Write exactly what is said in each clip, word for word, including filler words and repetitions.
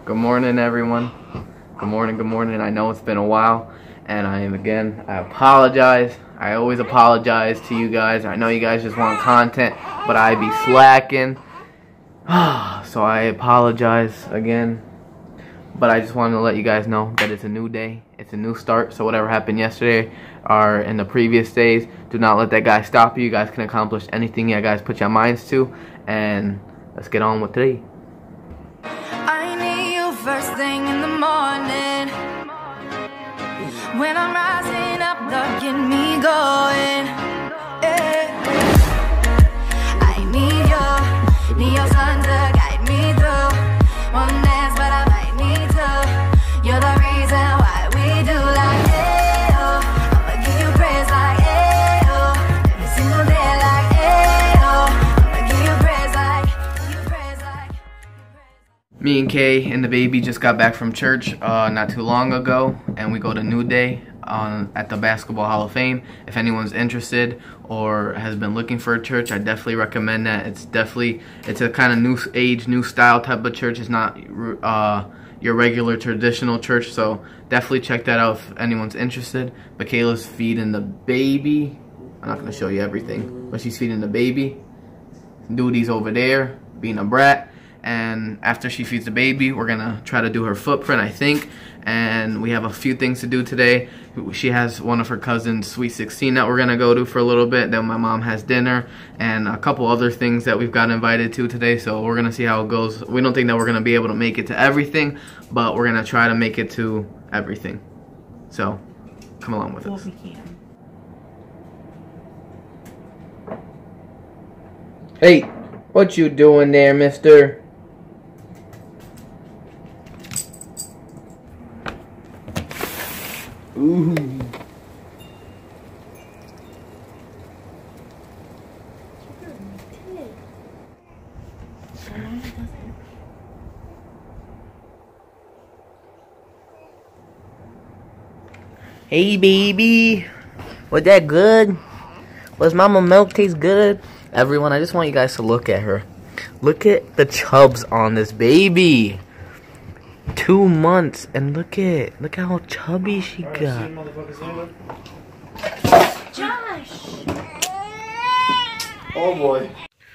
Good morning, everyone. Good morning, good morning. I know it's been a while, and I am again, I apologize. I always apologize to you guys. I know you guys just want content, but I be slacking. So I apologize again. But I just wanted to let you guys know that it's a new day. It's a new start. So whatever happened yesterday or in the previous days, do not let that guy stop you. You guys can accomplish anything you guys put your minds to. And let's get on with today. I need you first thing in the morning. When I'm rising up, love get me going. Yeah. I need you, need your sun to guide me through. One dance, but I might need to. You're the reason why we do like hey oh. I'ma give you praise like hey oh. Every single day like hey oh. I'ma give you praise like, give you praise like. Me and Kay and the baby just got back from church uh, not too long ago, and we go to New Day on at the Basketball Hall of Fame. If anyone's interested or has been looking for a church, I definitely recommend that. It's definitely it's a kind of new age, new style type of church. It's not uh, your regular traditional church, so definitely check that out if anyone's interested. Michaela's feeding the baby. I'm not gonna show you everything, but she's feeding the baby. Duty's over there being a brat. And after she feeds the baby, we're gonna try to do her footprint, I think. And we have a few things to do today. She has one of her cousins' Sweet sixteen that we're gonna go to for a little bit. Then my mom has dinner and a couple other things that we've got invited to today. So we're gonna see how it goes. We don't think that we're gonna be able to make it to everything, but we're gonna try to make it to everything. So come along with us. Well, we can. Hey, what you doing there, mister? Ooh. Hey baby, was that good? Was mama milk taste good? Everyone, I just want you guys to look at her. Look at the chubs on this baby. Two months, and look at look at how chubby she got. Josh! Oh boy.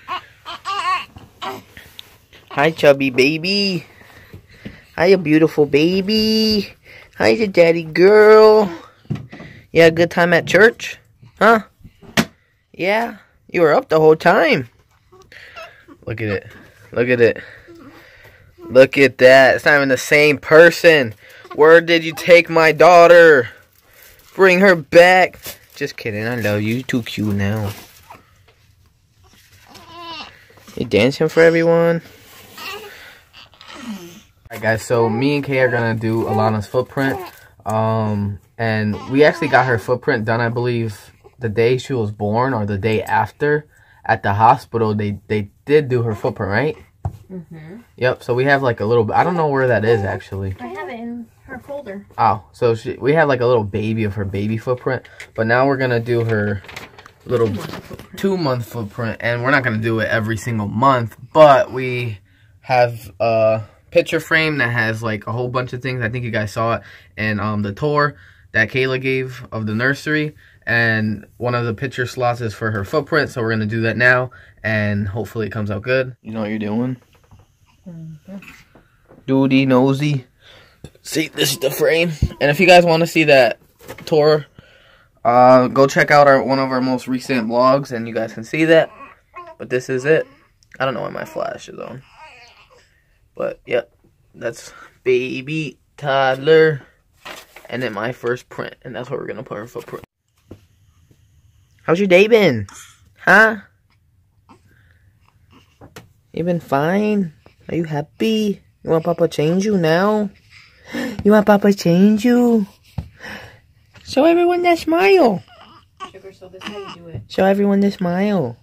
Hi, chubby baby. Hi, you beautiful baby. Hi, your daddy girl. You had a good time at church? Huh? Yeah? You were up the whole time. Look at it. Look at it. Look at that. It's not even the same person. Where did you take my daughter? Bring her back. Just kidding. I love you. You're too cute now. You dancing for everyone? Alright guys, so me and Kay are going to do Alanah's footprint. Um, and we actually got her footprint done, I believe, the day she was born or the day after. At the hospital, they, they did do her footprint, right? Mm-hmm. Yep, so we have like a little, I don't know where that is actually. I have it in her folder. Oh, so she, we have like a little baby of her baby footprint. But now we're going to do her little two month footprint. And we're not going to do it every single month. But we have a picture frame that has like a whole bunch of things. I think you guys saw it in um, the tour that Kayla gave of the nursery. And one of the picture slots is for her footprint. So we're going to do that now. And hopefully it comes out good. You know what you're doing? Mm-hmm. Duty nosy. See, this is the frame. And if you guys want to see that tour, uh, go check out our one of our most recent vlogs, and you guys can see that. But this is it. I don't know why my flash is on. But yep, that's baby toddler, and then my first print, and that's where we're gonna put her footprint. How's your day been? Huh? You been fine? Are you happy? You want Papa change you now? You want Papa change you? Show everyone that smile. Sugar, so this is how you do it. Show everyone the smile.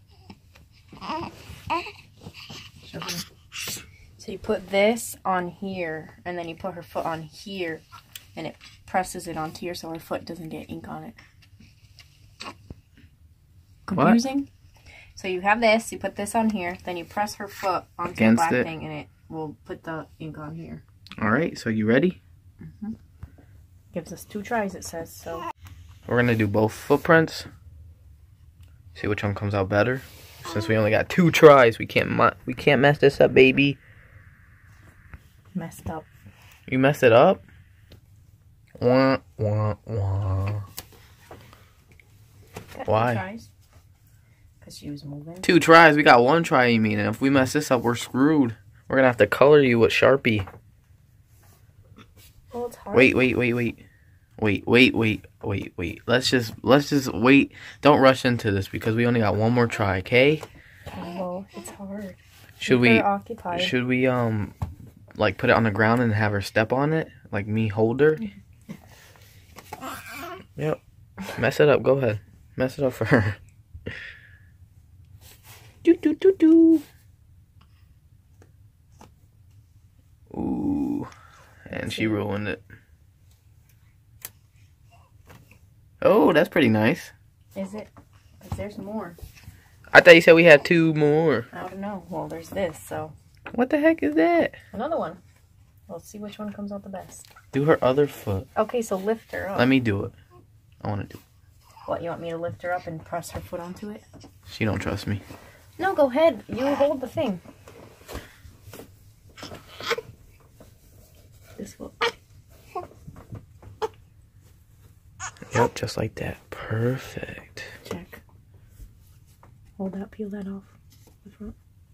Sugar. So you put this on here, and then you put her foot on here, and it presses it onto here so her foot doesn't get ink on it. Confusing? What? So you have this, you put this on here, then you press her foot onto Against the black it. thing, and it will put the ink on here. Alright, so you ready? Mm-hmm. Gives us two tries, it says, so. We're gonna do both footprints. See which one comes out better. Since we only got two tries, we can't we can't mess this up, baby. Messed up. You messed it up? Wah, wah, wah. Got Why? Two tries. Because she was moving. Two tries? We got one try, you mean? And if we mess this up, we're screwed. We're gonna have to color you with Sharpie. Well, it's hard. Wait, wait, wait, wait. Wait, wait, wait, wait, wait. Let's just, let's just wait. Don't rush into this because we only got one more try, okay? Well, it's hard. Should Keep we, her occupied. should we, um, like put it on the ground and have her step on it? Like me hold her? Yep. Mess it up. Go ahead. Mess it up for her. Do, do, do, do. Ooh. And she ruined it. Oh, that's pretty nice. Is it? Because there's more. I thought you said we had two more. I don't know. Well, there's this, so. What the heck is that? Another one. Let's see which one comes out the best. Do her other foot. Okay, so lift her up. Let me do it. I want to do it. What, you want me to lift her up and press her foot onto it? She don't trust me. No, go ahead. You hold the thing. This foot. Yep, just like that. Perfect. Check. Hold that, peel that off. The front.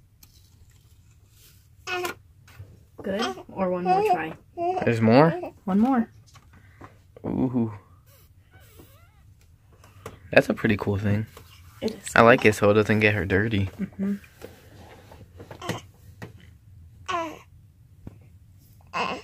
Good. Or one more try. There's more? One more. Ooh. That's a pretty cool thing. It is. I like it so it doesn't get her dirty. Mm-hmm. I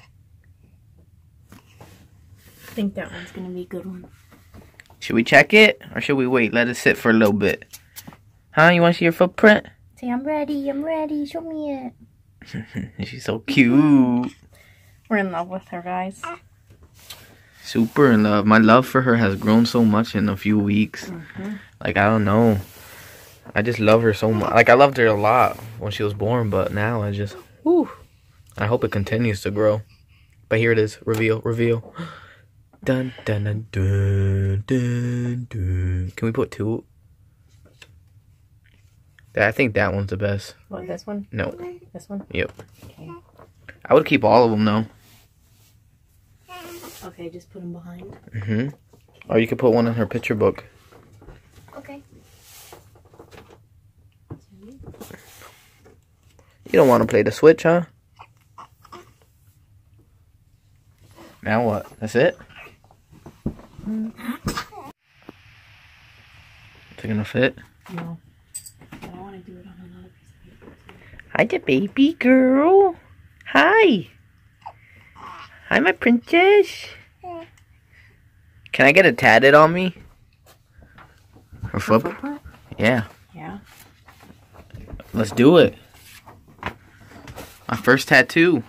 think that one's going to be a good one. Should we check it? Or should we wait? Let it sit for a little bit. Huh? You want to see your footprint? Say, I'm ready. I'm ready. Show me it. She's so cute. We're in love with her, guys. Super in love. My love for her has grown so much in a few weeks. Mm-hmm. Like, I don't know. I just love her so much. Like, I loved her a lot when she was born, but now I just, whew. I hope it continues to grow. But here it is. Reveal, reveal. Dun, dun, dun, dun, dun, dun. Can we put two? I think that one's the best. What, this one? No. This one? Yep. Okay. I would keep all of them, though. Okay, just put them behind. Mm-hmm. Or you could put one in her picture book. Okay. You don't want to play the Switch, huh? Now what? That's it? Mm. Is it gonna fit? No. But I want to do it on another piece of paper. Hi, the baby girl. Hi. Hi, my princess. Can I get it tatted on me? Her foot? footprint? Yeah. Yeah. Let's do it. My first tattoo.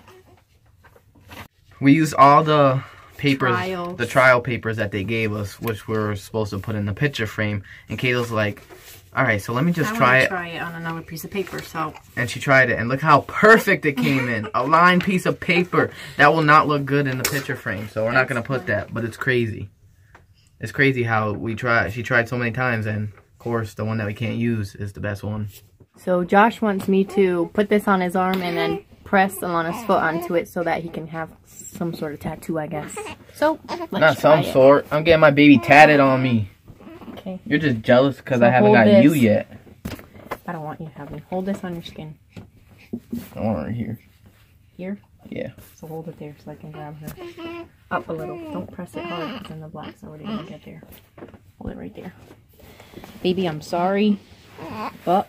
We used all the papers, Trials. the trial papers that they gave us, which we were supposed to put in the picture frame. And Kayla's like, all right, so let me just I try want it. to try it on another piece of paper, so. And she tried it, and look how perfect it came in. A lined piece of paper. That will not look good in the picture frame, so we're not going to put that. But it's crazy. It's crazy how we try. She tried so many times, and of course, the one that we can't use is the best one. So Josh wants me to put this on his arm and then press Alanah's foot onto it so that he can have some sort of tattoo, I guess. So, let's Not try some it. sort. I'm getting my baby tatted on me. Okay. You're just jealous because So I haven't hold got this. you yet. I don't want you to have me. Hold this on your skin. I want her right here. Here? Yeah. So hold it there so I can grab her. Up a little. Don't press it hard because then the black's already going to get there. Hold it right there. Baby, I'm sorry. But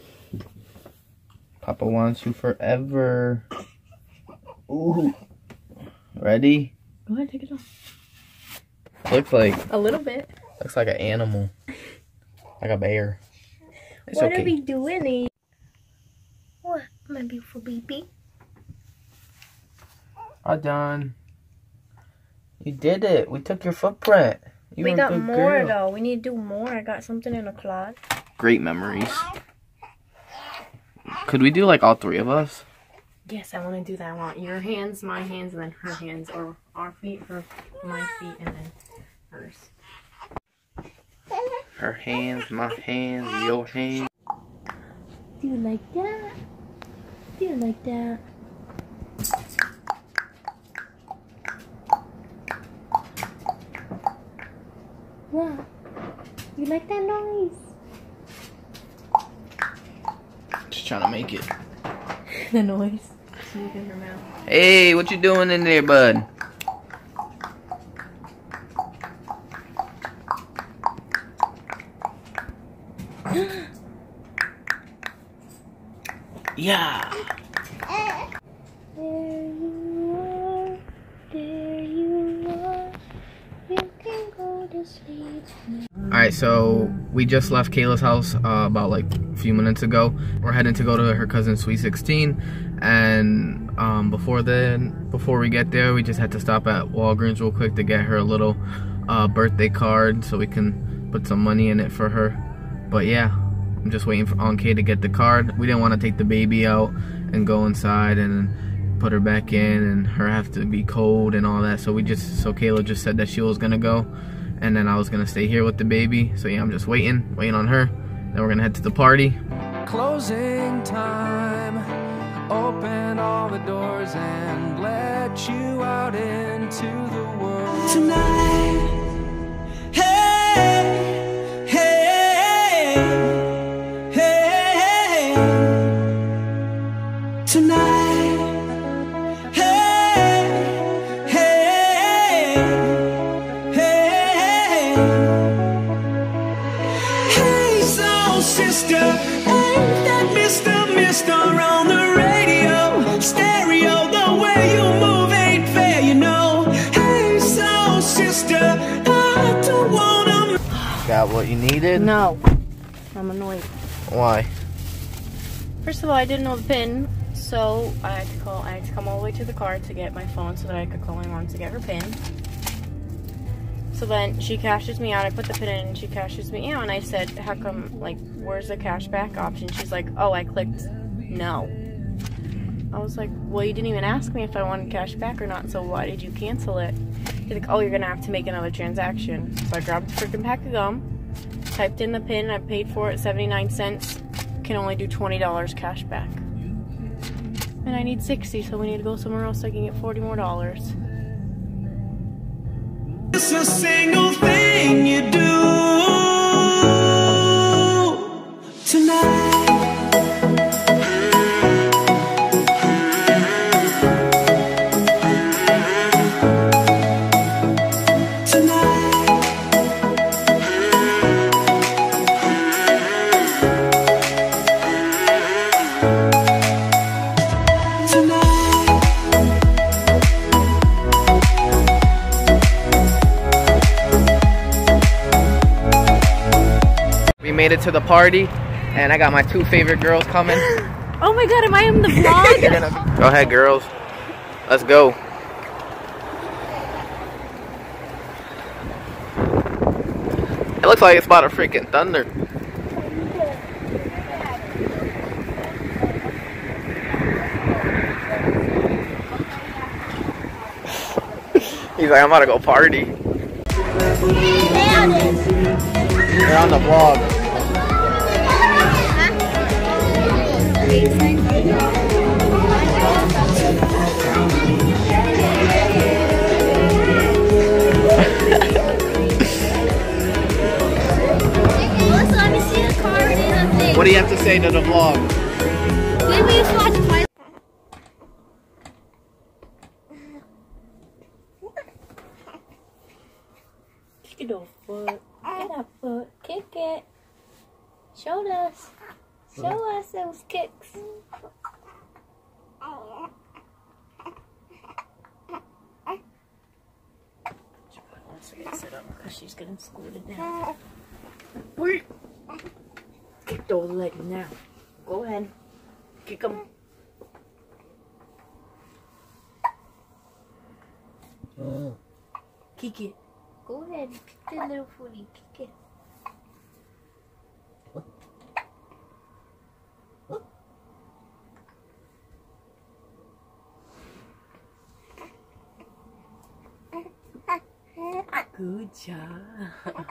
Papa wants you forever. Ooh. Ready? go ahead, take it off. Looks like A little bit. looks like an animal. Like a bear. It's what okay. are we doing? What, my beautiful baby? All done. You did it. We took your footprint. You We were a got good more girl. though. We need to do more. I got something in a closet. Great memories. Could we do like all three of us? Yes, I want to do that. I want your hands, my hands, and then her hands, or our feet, her, my feet, and then hers. Her hands, my hands, your hands. Do you like that? Do you like that? What? You like that noise? Just trying to make it. The noise. Smoke in her mouth. Hey, what you doing in there, bud? Yeah. There you are, there you are, you can go to sleep now. Alright, so we just left Kayla's house uh, about like a few minutes ago. We're heading to go to her cousin's Sweet sixteen, and um, before then, before we get there, we just had to stop at Walgreens real quick to get her a little uh, birthday card so we can put some money in it for her. But yeah, I'm just waiting for on Kay to get the card. We didn't want to take the baby out and go inside and put her back in and her have to be cold and all that. So we just, so Kayla just said that she was gonna go, and then I was gonna stay here with the baby. So yeah, I'm just waiting, waiting on her. Then we're gonna head to the party. Closing time. Open all the doors and let you out into the world tonight. Hey, hey, hey, tonight. Hey, hey, hey, hey, soul sister, ain't that Mister Mister on the radio? Stereo, the way you move ain't fair, you know. Hey, soul sister, I don't wanna. Got what you needed? No. I'm annoyed. Why? First of all, I didn't know the pin, so I had to call. I had to come all the way to the car to get my phone so that I could call my mom to get her pin. So then she cashes me out. I put the pin in and she cashes me out. And I said, how come, like, where's the cash back option? She's like, oh, I clicked no. I was like, well, you didn't even ask me if I wanted cash back or not, so why did you cancel it? She's like, oh, you're going to have to make another transaction. So I grabbed a freaking pack of gum, typed in the pin, I paid for it, seventy-nine cents. Can only do twenty dollars cash back. And I need sixty, so we need to go somewhere else so I can get forty more dollars. It's a single thing you do tonight. Made it to the party, and I got my two favorite girls coming. Oh my god, am I in the vlog? Go ahead, girls. Let's go. It looks like it's about to freaking thunder. He's like, I'm about to go party. They're on the vlog. What do you have to say to the vlog? Maybe you should watch Twilight. Kick it off, foot. Get up, foot. Kick it. Show us. Show us those kicks. She probably wants to get sit up because she's getting scolded down. Wait. Kick those legs now. Go ahead. Kick them. Oh. Kick it. Go ahead. Kick the little footy. Kick it. Good job.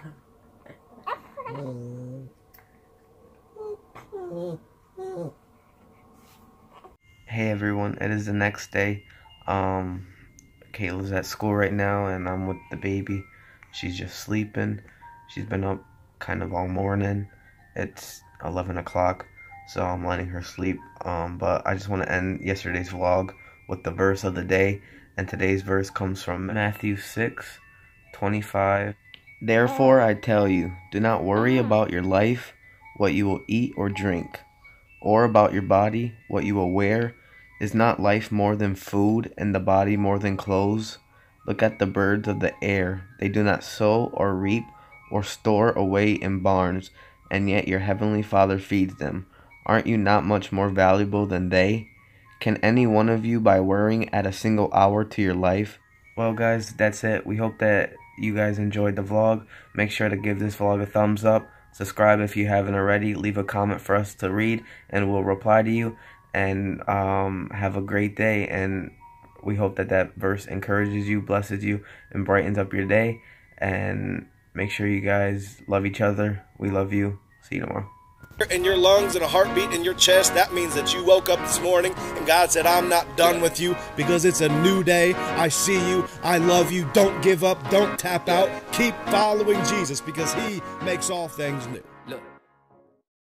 Hey everyone, it is the next day. Um, Kayla's at school right now and I'm with the baby. She's just sleeping. She's been up kind of all morning. It's eleven o'clock, so I'm letting her sleep. Um, but I just want to end yesterday's vlog with the verse of the day. And today's verse comes from Matthew six twenty-five. Therefore I tell you, do not worry about your life, what you will eat or drink, or about your body, what you will wear. Is not life more than food, and the body more than clothes? Look at the birds of the air. They do not sow or reap or store away in barns, and yet your heavenly Father feeds them. Aren't you not much more valuable than they? Can any one of you, by worrying, add a single hour to your life? Well guys, that's it. We hope that you guys enjoyed the vlog. Make sure to give this vlog a thumbs up. Subscribe if you haven't already. Leave a comment for us to read, and we'll reply to you. And um, have a great day. And we hope that that verse encourages you, blesses you, and brightens up your day. And make sure you guys love each other. We love you. See you tomorrow. In your lungs and a heartbeat in your chest, that means that you woke up this morning and God said, I'm not done with you because it's a new day. I see you. I love you. Don't give up. Don't tap out. Keep following Jesus because he makes all things new.